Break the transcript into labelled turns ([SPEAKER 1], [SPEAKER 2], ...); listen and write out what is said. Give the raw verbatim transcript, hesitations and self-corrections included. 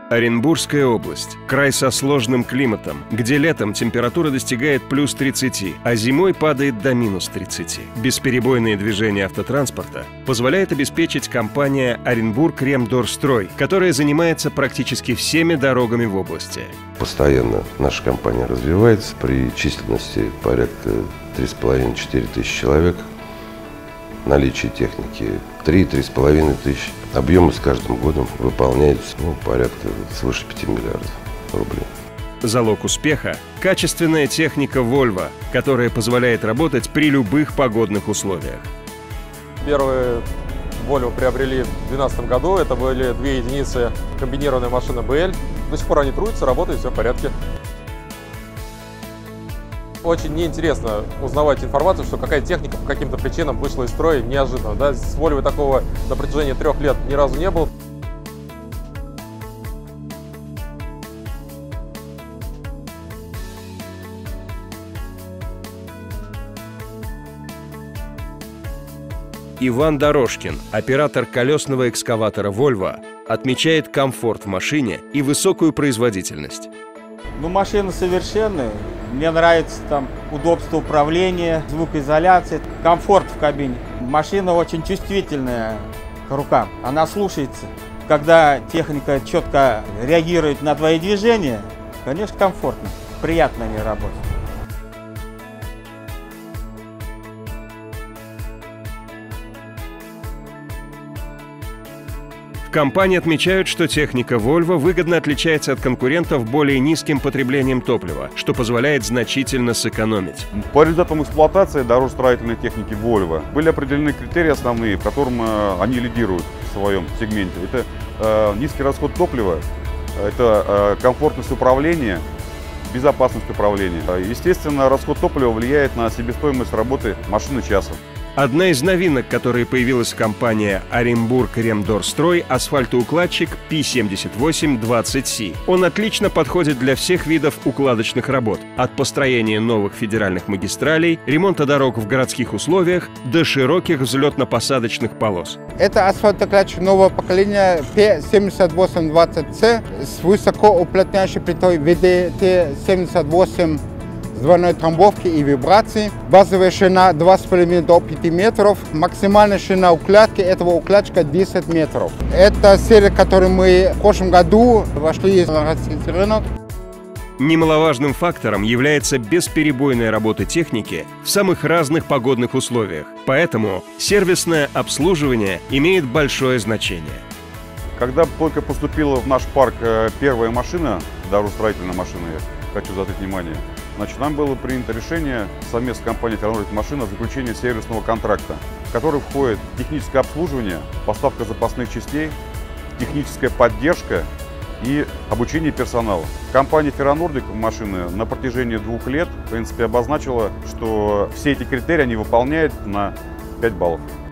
[SPEAKER 1] Оренбургская область – край со сложным климатом, где летом температура достигает плюс тридцати, а зимой падает до минус тридцати. Бесперебойное движение автотранспорта позволяет обеспечить компания «Оренбург-Ремдорстрой», которая занимается практически всеми дорогами в области.
[SPEAKER 2] Постоянно наша компания развивается при численности порядка три с половиной — четыре тысячи человек. Наличие техники три — три с половиной тысячи. Объемы с каждым годом выполняются ну, порядка свыше пяти миллиардов рублей.
[SPEAKER 1] Залог успеха – качественная техника Volvo, которая позволяет работать при любых погодных условиях.
[SPEAKER 3] Первые Volvo приобрели в две тысячи двенадцатом году. Это были две единицы комбинированной машины бэ эль. До сих пор они трудятся, работают, все в порядке. Очень неинтересно узнавать информацию, что какая-то техника по каким-то причинам вышла из строя неожиданно. Да? С Volvo такого на протяжении трех лет ни разу не было.
[SPEAKER 1] Иван Дорожкин, оператор колесного экскаватора Volvo, отмечает комфорт в машине и высокую производительность.
[SPEAKER 4] Ну, машина совершенная. Мне нравится там удобство управления, звукоизоляция, комфорт в кабине. Машина очень чувствительная к рукам, она слушается. Когда техника четко реагирует на твои движения, конечно, комфортно, приятно на ней работать.
[SPEAKER 1] В компании отмечают, что техника Volvo выгодно отличается от конкурентов более низким потреблением топлива, что позволяет значительно сэкономить.
[SPEAKER 5] По результатам эксплуатации дорожно-строительной техники Volvo были определены критерии основные, в котором э, они лидируют в своем сегменте. Это э, низкий расход топлива, это э, комфортность управления, безопасность управления. Естественно, расход топлива влияет на себестоимость работы машины часа.
[SPEAKER 1] Одна из новинок, которая появилась в компании «Оренбург-Ремдорстрой» – асфальтоукладчик пи семьдесят восемь двадцать си. Он отлично подходит для всех видов укладочных работ – от построения новых федеральных магистралей, ремонта дорог в городских условиях до широких взлетно-посадочных полос.
[SPEAKER 6] Это асфальтоукладчик нового поколения пи семьдесят восемь двадцать си с высокоуплотняющей плитой ви ди ти семьдесят восемь с двойной трамбовки и вибрации. Базовая ширина два с половиной до пяти метров. Максимальная ширина укладки этого укладчика десять метров. Это серия, которую мы в прошлом году вошли в российский рынок.
[SPEAKER 1] Немаловажным фактором является бесперебойная работа техники в самых разных погодных условиях. Поэтому сервисное обслуживание имеет большое значение.
[SPEAKER 5] Когда только поступила в наш парк первая машина, дорожно-строительная машина, я хочу задать внимание, значит, нам было принято решение совместно с компанией «Ферранордик Машина» о заключении сервисного контракта, в который входит техническое обслуживание, поставка запасных частей, техническая поддержка и обучение персонала. Компания «Ферранордик Машины» на протяжении двух лет, в принципе, обозначила, что все эти критерии они выполняют на пять баллов.